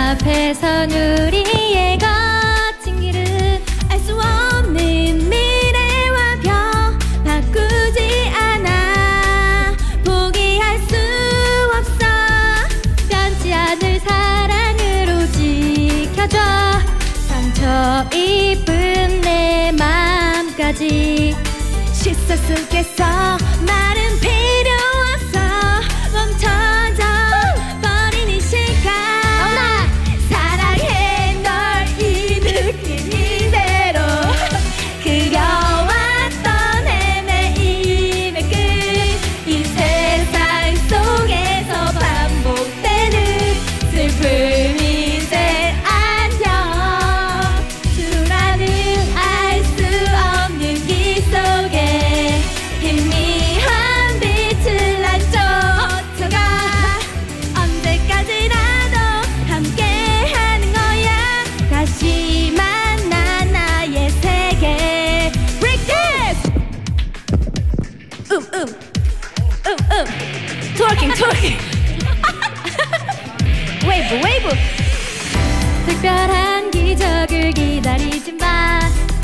눈앞에선 우리의 거친 길은 알 수 없는 미래와 벼 바꾸지 않아 포기할 수 없어 변치 않을 사랑으로 지켜줘 상처 입은 내 맘까지 시선 속에서 말은 필요 없어 멈춰져 버린 이 시간 사랑해 널 이 느낌 이대로 그려왔던 헤매임의 끝 이 세상 속에서 반복되는 슬픔이 이제 안녕 수라는 알 수 없는 길 속에 희미한 빛을 난 쫓아가 언제까지라도 함께하는 거야 다시 만나 나의 세계 Break this! 음음 음음 트월킹 트월킹 웨이브 웨이브 특별한 기적을 기다리지 마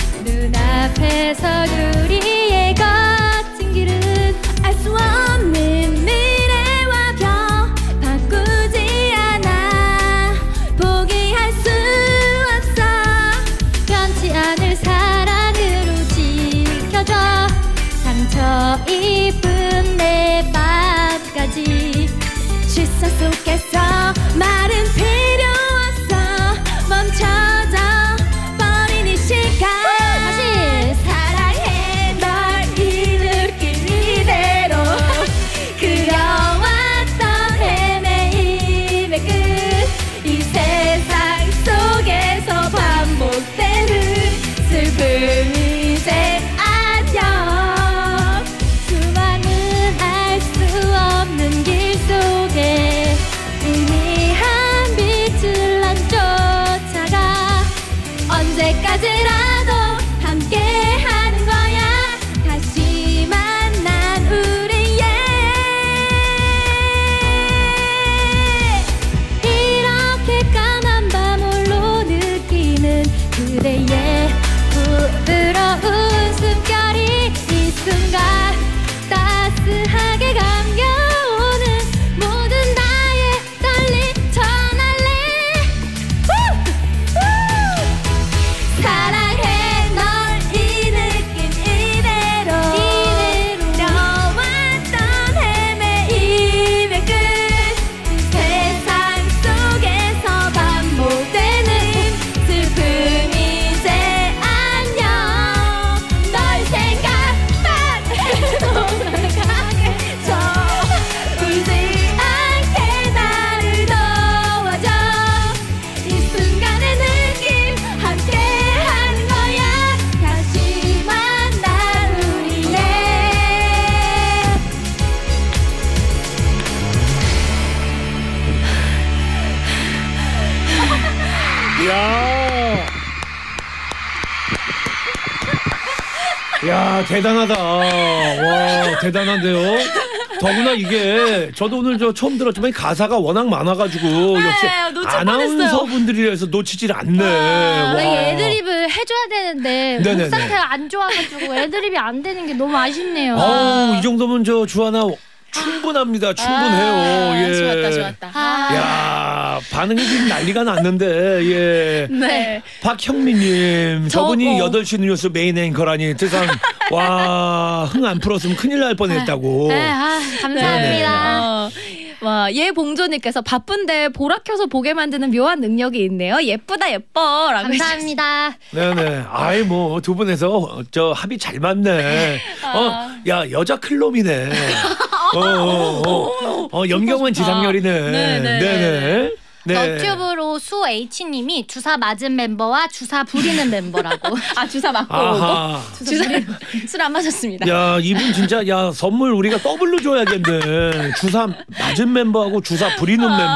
눈앞에서 우리의 거친 길은 알 수 없는 미래와 벼 바꾸지 않아 포기할 수 없어 변치 않을 사랑으로 지켜줘 상처 입은 내 맘까지 시선 속에서 말은 필요 없어 멈춰져 버린 이 시간 다시 사랑해 널 이 느낌 이대로 그려왔던 헤매임의 끝 이 세상 속에서 반복되는 슬픔이 이제 안녕 수많은 알 수 없는 길 속에 희미한 빛을 난 쫓아가 언제까지라도 함께하는 거야 다시 만난 우리의 이렇게 까만 밤 홀로 느끼는 그대의 부드러운 숨결이 이 순간 따스하게 감겨오는 모든 나의 떨림 전할래 후! 후! 사랑해 널 이 느낌 이대로 그려왔던 헤매임의 끝 세상 속에서 반복되는 슬픔이 이제 안녕 널 생각만 해도 강해져 울지 않게 나를 도와줘 이 순간의 느낌 함께하는 거야 다시 만난 우리네
야. 야, 대단하다. 와, 대단한데요. 더구나 이게 저도 오늘 저 처음 들었지만 가사가 워낙 많아가지고 역시
놓칠
아나운서 분들이라서 놓치질 않네. 와.
네, 애드립을 해줘야 되는데 목
네네네.
상태가 안 좋아가지고 애드립이 안 되는 게 너무 아쉽네요.
어우, 이 정도면 저 주하나 충분합니다. 충분해요.
아,
예.
좋았다, 좋았다. 아.
야, 반응이 지금 난리가 났는데, 예.
네.
박형민님,
저-
저분이
어.
여덟 시 뉴스 메인 앵커라니, 세상, 와, 흥 안 풀었으면 큰일 날 뻔했다고.
네, 아, 감사합니다.
어, 와, 얘봉조님께서 바쁜데 보라 켜서 보게 만드는 묘한 능력이 있네요. 예쁘다 예뻐. 라고
감사합니다.
네네. 아이, 뭐, 두 분에서, 저, 합이 잘 맞네. 어, 야, 여자 클럽이네. 어, 어, 어, 어, 염경원 지상렬이네.
네네.
네네. 네.
너튜브로 수 H님이 주사 맞은 멤버와 주사 부리는 멤버라고.
아 주사 맞고
아하.
주사 술 안 마셨습니다.
야, 이분 진짜, 야, 선물 우리가 더블로 줘야겠네. 주사 맞은 멤버하고 주사 부리는 멤버.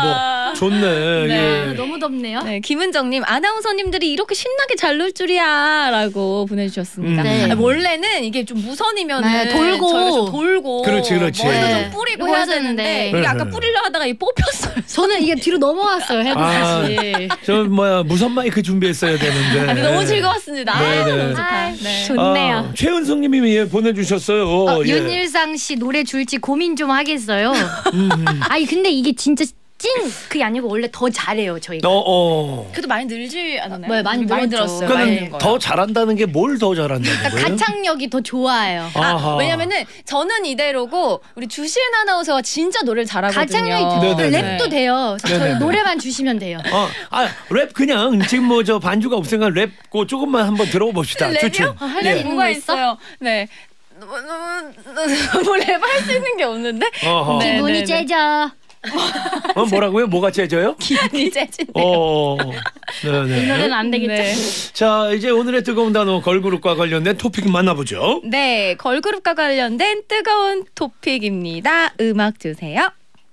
좋네.
네.
예.
너무 덥네요.
네, 김은정님 아나운서님들이 이렇게 신나게 잘 놀 줄이야라고 보내주셨습니다.
음. 네.
아, 원래는 이게 좀 무선이면
네, 돌고.
돌고
그렇지, 그렇지.
머리도
네.
좀 뿌리고
이거
해야
해야
되는데
되는데.
이게 아까
네.
뿌리려 하다가 이 뽑혔어요.
저는 이게 뒤로 넘어왔어요. 헤드
아,
다시.
저 뭐야 무선 마이크 준비했어야 되는데.
아, 너무 즐거웠습니다. 아,
네, 네.
너무 좋다.
아,
네.
좋네요.
아, 최은성님이 예, 보내주셨어요.
어,
예.
윤일상 씨 노래 줄지 고민 좀 하겠어요. 아니 근데 이게 진짜 찐 그게 아니고 원래 더 잘해요 저희가.
어, 어.
그래도 많이 늘지 않았나요?
네, 많이
많이
늘었죠.
들었어요. 많이
그러니까
늘은 거예요.
더 잘한다는 게 뭘 더 잘한다는
그러니까
거예요?
가창력이 더 좋아요.
아,
아하.
왜냐면은 저는 이대로고 우리 주시은 아나운서가 진짜 노래를 잘하거든요.
가창력이
네네네.
랩도 돼요. 그래서 저희
네네네.
노래만 주시면 돼요.
어, 아, 랩 그냥 지금 뭐 저 반주가 없으니까 랩 고 조금만 한번 들어봅시다.
랩이요?
추춘.
아, 할
예.
랩이 뭐가 있어요? 네. 너무 너무 랩할 수 있는 게 없는데.
어허.
네,
기분이
네, 네.
째져.
어, 뭐라고요? 뭐가 째져요?
기분이 째지네.
어,
이 노래는
네네.
안 되겠죠.
네.
자, 이제 오늘의 뜨거운 단어 걸그룹과 관련된 토픽 만나보죠.
네, 걸그룹과 관련된 뜨거운 토픽입니다. 음악 주세요.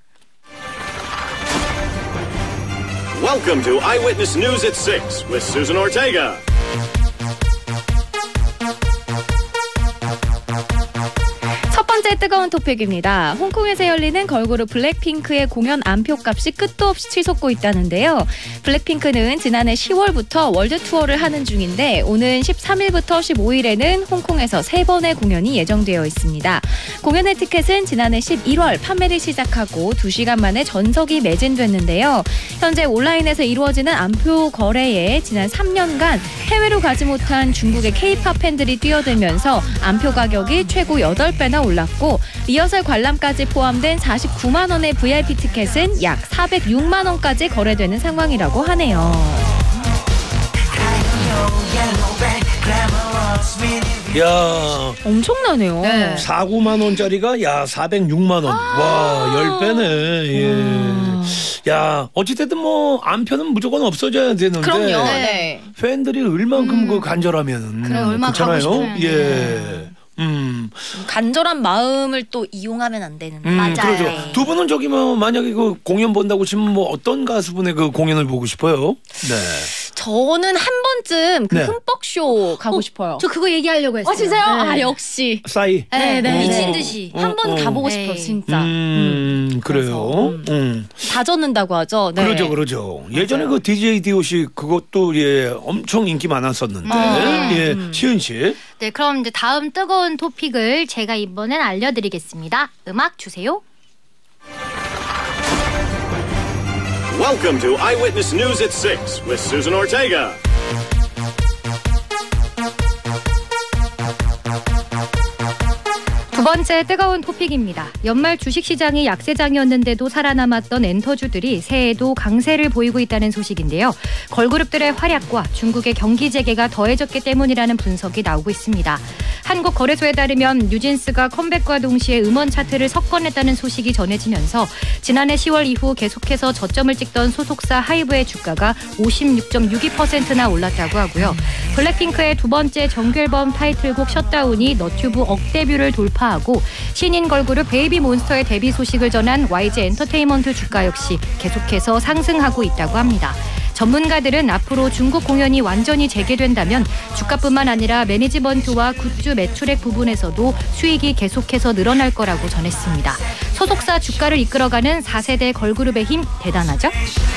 Welcome to Eyewitness News at six with Susan Ortega.
첫 번째 뜨거운 토픽입니다. 홍콩에서 열리는 걸그룹 블랙핑크의 공연 안표값이 끝도 없이 치솟고 있다는데요. 블랙핑크는 지난해 시월부터 월드 투어를 하는 중인데 오는 십삼일부터 십오일에는 홍콩에서 세 번의 공연이 예정되어 있습니다. 공연의 티켓은 지난해 십일월 판매를 시작하고 두 시간 만에 전석이 매진됐는데요. 현재 온라인에서 이루어지는 안표 거래에 지난 삼 년간 해외로 가지 못한 중국의 K-팝 팬들이 뛰어들면서 안표 가격이 최고 여덟 배나 올랐고 리허설 관람까지 포함된 사십구만 원의 브이아이피 티켓은 약 사백육만 원까지 거래되는 상황이라고 하네요.
야,
엄청나네요.
네.
사구만 원짜리가 야 사백육만 원. 와, 열 배네. 예. 야, 어찌됐든 뭐 안표는 무조건 없어져야 되는데.
그럼요.
네.
네.
팬들이 얼만큼 그 간절하면
그래, 얼마나 가고 싶으면.
예. 음.
간절한 마음을 또 이용하면 안 되는데.
음,
맞아요.
그러죠. 두 분은 저기 뭐 만약에 그 공연 본다고 치면 뭐 어떤 가수분의 그 공연을 보고 싶어요? 네.
저는 한 번쯤 그
네.
흠뻑쇼 가고 싶어요.
저 그거 얘기하려고 했어요.
아 진짜요?
네.
아 역시.
싸이.
네, 네.
미친 듯이.
어,
한 번
어.
가보고
네.
싶어요, 진짜.
음, 그래요. 음.
다 젖는다고 하죠. 네.
그러죠, 그러죠. 예전에 그 디제이 디오씨 그것도 예 엄청 인기 많았었는데,
음.
예 시은 씨.
네, 그럼 이제 다음 뜨거운 토픽을 제가 이번엔 알려드리겠습니다. 음악 주세요.
Welcome to Eyewitness News at six with Susan Ortega.
두 번째 뜨거운 토픽입니다. 연말 주식시장이 약세장이었는데도 살아남았던 엔터주들이 새해에도 강세를 보이고 있다는 소식인데요. 걸그룹들의 활약과 중국의 경기 재개가 더해졌기 때문이라는 분석이 나오고 있습니다. 한국거래소에 따르면 뉴진스가 컴백과 동시에 음원 차트를 석권했다는 소식이 전해지면서 지난해 시월 이후 계속해서 저점을 찍던 소속사 하이브의 주가가 오십육 점 육이 퍼센트나 올랐다고 하고요. 블랙핑크의 두 번째 정규 앨범 타이틀곡 셧다운이 너튜브 억 데뷔를 돌파하고 신인 걸그룹 베이비몬스터의 데뷔 소식을 전한 와이지 엔터테인먼트 주가 역시 계속해서 상승하고 있다고 합니다. 전문가들은 앞으로 중국 공연이 완전히 재개된다면 주가뿐만 아니라 매니지먼트와 굿즈 매출액 부분에서도 수익이 계속해서 늘어날 거라고 전했습니다. 소속사 주가를 이끌어가는 사 세대 걸그룹의 힘 대단하죠?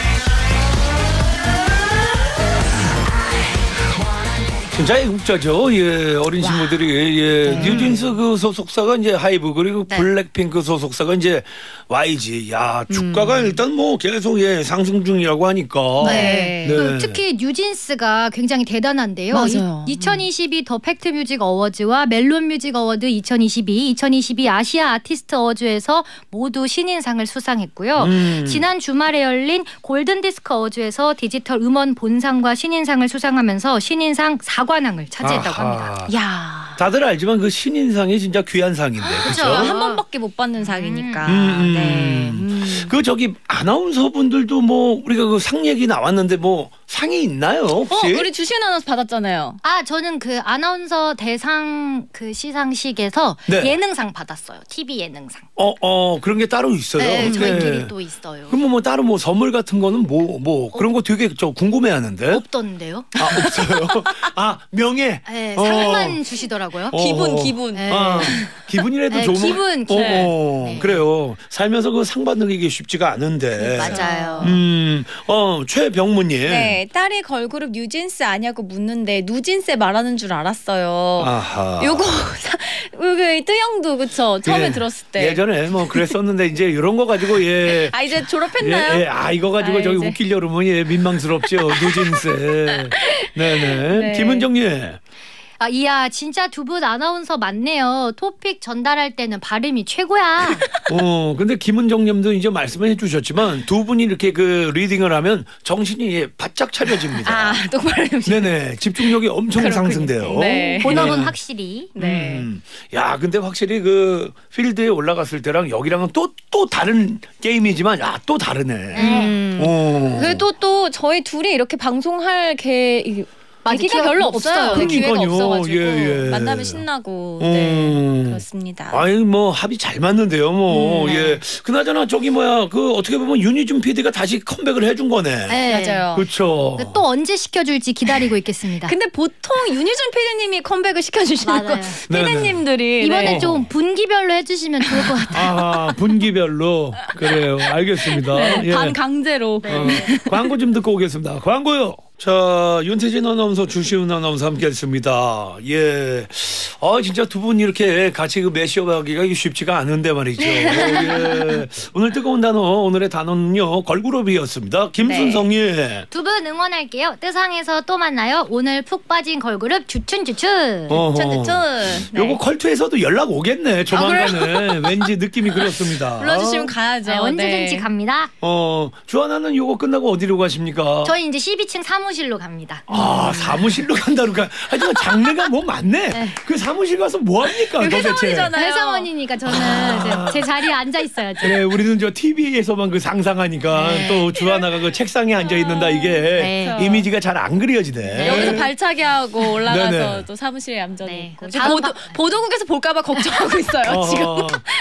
진짜 애국자죠. 예, 어린 친구들이 예,
음.
뉴진스 그 소속사가 이제 하이브 그리고
네.
블랙핑크 소속사가 이제 와이지. 야, 주가가
음.
일단 뭐 계속 예 상승 중이라고 하니까.
네.
네.
그 특히 뉴진스가 굉장히 대단한데요.
맞아요.
이, 이천이십이 더 팩트 뮤직 어워즈와 멜론 뮤직 어워드 이천이십이, 이천이십이 아시아 아티스트 어워즈에서 모두 신인상을 수상했고요.
음.
지난 주말에 열린 골든 디스크 어워즈에서 디지털 음원 본상과 신인상을 수상하면서 신인상 사관왕을 차지했다고
아하.
합니다.
야.
다들 알지만 그 신인상이 진짜 귀한 상인데.
그쵸.
그렇죠?
한 번밖에 못 받는 상이니까.
음, 음.
네. 음.
그 저기 아나운서 분들도 뭐 우리가 그 상 얘기 나왔는데 뭐 상이 있나요 혹시?
어, 우리 주시은 아나운서 받았잖아요.
아, 저는 그 아나운서 대상 그 시상식에서
네.
예능상 받았어요. 티비 예능상.
어, 어 그런 게 따로 있어요.
네, 저희끼리
네.
또 있어요.
그럼 뭐 따로 뭐 선물 같은 거는 뭐 뭐 그런 거 되게 저 궁금해하는데.
없던데요?
아 없어요. 아 명예.
네,
어.
상만 주시더라고요.
어.
기분 기분.
네.
아, 기분이라도
네,
좋으면.
기분, 기분.
어, 어,
네.
그래요. 살면서 그 상 받는 게 이게 쉽지가 않은데.
맞아요.
음, 어 최병무님.
네, 딸이 걸그룹 뉴진스 아냐고 묻는데 누진스 말하는 줄 알았어요.
아하.
요거 여기 뜨영도 그쵸? 처음에
예,
들었을 때.
예전에 뭐 그랬었는데 이제 이런 거 가지고 예.
아 이제 졸업했나요?
예, 예. 아 이거 가지고
아,
저기
이제.
웃기려 그러면 예 민망스럽죠. 뉴진스. 네네.
네.
김은정님.
아, 이야, 진짜 두 분 아나운서 맞네요. 토픽 전달할 때는 발음이 최고야.
어 근데 김은정님도 이제 말씀을 해주셨지만 두 분이 이렇게 그 리딩을 하면 정신이 예, 바짝 차려집니다.
아 똑바로 해주세요.
네네 집중력이 엄청
그렇군요.
상승돼요.
네.
본업은
네.
확실히.
네.
음. 야, 근데 확실히 그 필드에 올라갔을 때랑 여기랑은 또 또 다른 게임이지만 야, 또 다르네.
음.
어.
그래도 또 저희 둘이 이렇게 방송할 게 이-
맞아,
얘기가
기회가
별로
없어요.
없어요. 기회가
그러니까요.
없어가지고
예, 예.
만나면 신나고
음.
네 그렇습니다.
아이 뭐 합이 잘 맞는데요, 뭐.
음, 네.
예. 그나저나 저기 뭐야 그 어떻게 보면 윤희준 피디가 다시 컴백을 해준 거네.
네.
맞아요.
그렇죠.
또 언제 시켜줄지 기다리고 있겠습니다.
근데 보통 윤희준 피디님이 컴백을 시켜주시는 거
맞아요.
피디님들이
이번에
네.
좀 분기별로 해주시면 좋을 것 같아요.
아 분기별로 그래요. 알겠습니다.
네,
예.
반 강제로.
어, 광고 좀 듣고 오겠습니다. 광고요. 자, 윤태진 아나운서, 주시은 아나운서 함께했습니다. 예, 아 진짜 두 분 이렇게 같이 그 매시업하기가 쉽지가 않은데 말이죠. 예. 오늘 뜨거운 단어, 오늘의 단어는요 걸그룹이었습니다. 김순성님.
두 분 응원할게요. 뜨상에서 또 만나요. 오늘 푹 빠진 걸그룹 주춘주춘.
어허.
주춘주춘. 네.
요거 컬투에서도 연락 오겠네. 조만간에 왠지 느낌이 그렇습니다.
불러주시면 가야죠.
네, 언제든지
네.
갑니다.
어, 주하나는 요거 끝나고 어디로 가십니까?
저희 이제 십이 층 사무실로 갑니다.
아 사무실로 간다니까. 하여튼 장르가 뭐 많네.
네.
그 사무실 가서 뭐 합니까 도대체?
회사원이니까 저는 이제 제 자리에 앉아 있어야죠.
그래 우리는 저 티비에서만 그 상상하니까
네.
또 주하나가 그 책상에 앉아 있는다 이게
네.
이미지가 잘 안 그려지네.
여기서 발차기 하고 올라가서
네네.
또 사무실에 얌전히
네.
있고.
다음
보도, 보도국에서 볼까봐 걱정하고 있어요
어,
지금.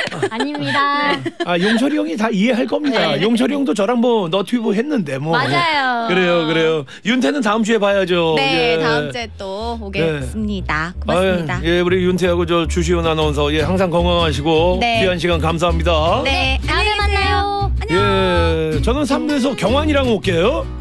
아닙니다.
아 용철이 형이 다 이해할 겁니다.
네.
용철이 형도 저랑 뭐 너튜브 했는데 뭐.
맞아요.
그래요 그래요. 윤태는 다음 주에 봐야죠.
네
예.
다음 주에 또 오겠습니다. 고맙습니다.
아유, 예 우리 윤태하고 저 주시은 아나운서 예 항상 건강하시고
네.
귀한 시간 감사합니다.
네
다음에 만나요.
예 저는 삼 부에서 경환이랑 올게요.